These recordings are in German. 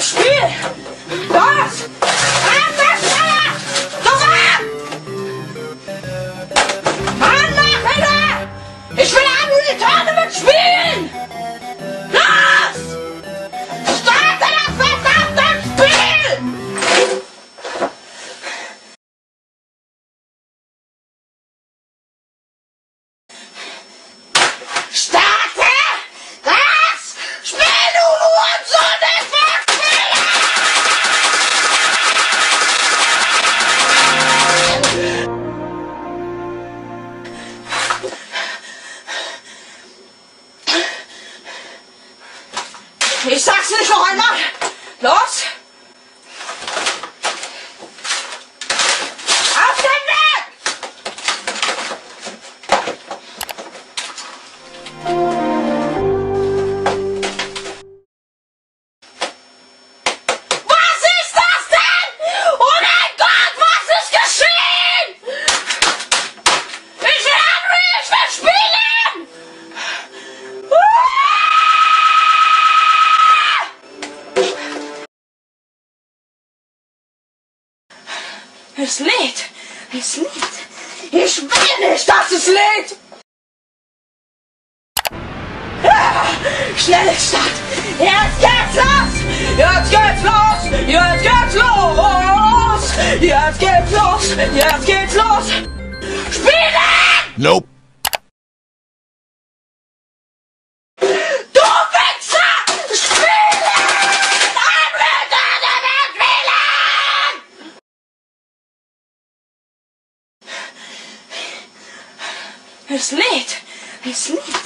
Spiel! Los! Mann, mach wieder! Ich will Unreal Tournament spielen! Los! Starte das verdammte Spiel! Starte das Spiel, du Hurensohn! Ich will spielen! Ich sag's nicht noch einmal! Los! Auf den Weg! Was ist das denn? Oh mein Gott, was ist geschehen? Ich will Unreal, ich will spielen! Es lädt! Es lädt! Ich will nicht, dass es lädt! Ah, schnelle Start! Jetzt geht's los! Jetzt geht's los! Jetzt geht's los! Jetzt geht's los! Jetzt geht's los! Spielen! Nope. Du Wichser! Spielen! Spielen! Es lädt! Es lädt!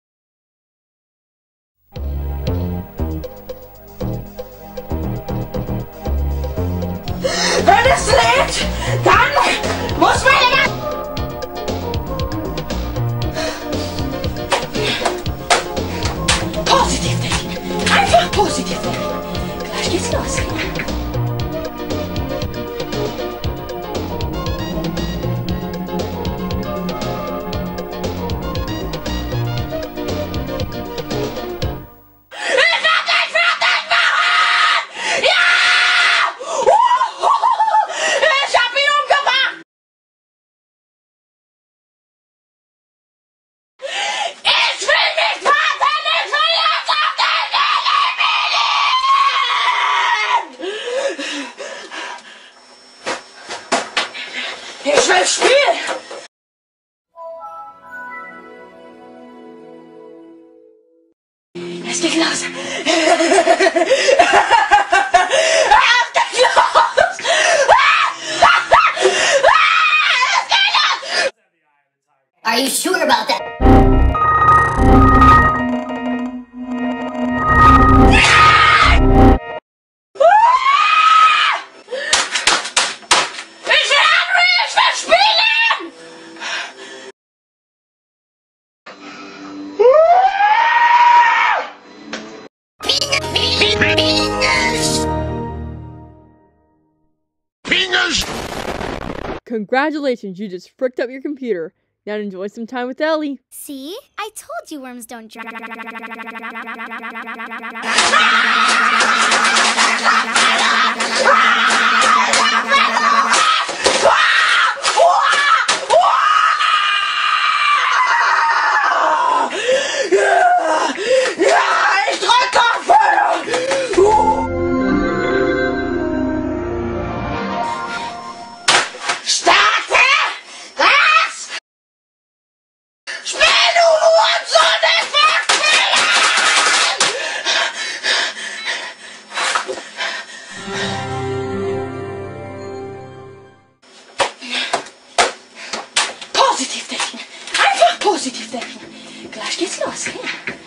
Wenn es lädt, dann muss man immer... Positiv denken! Einfach positiv denken! Gleich geht's los! Ich will spielen! Es geht los! Es geht los! Are you sure about that? Congratulations, you just fricked up your computer. Now enjoy some time with Ellie. See? I told you worms don't dry. Ich drück auf Feuer! Starte das Spiel, du Hurensohn! Ich will spielen! Positiv denken! Einfach positiv denken! Gleich geht's los! Ja.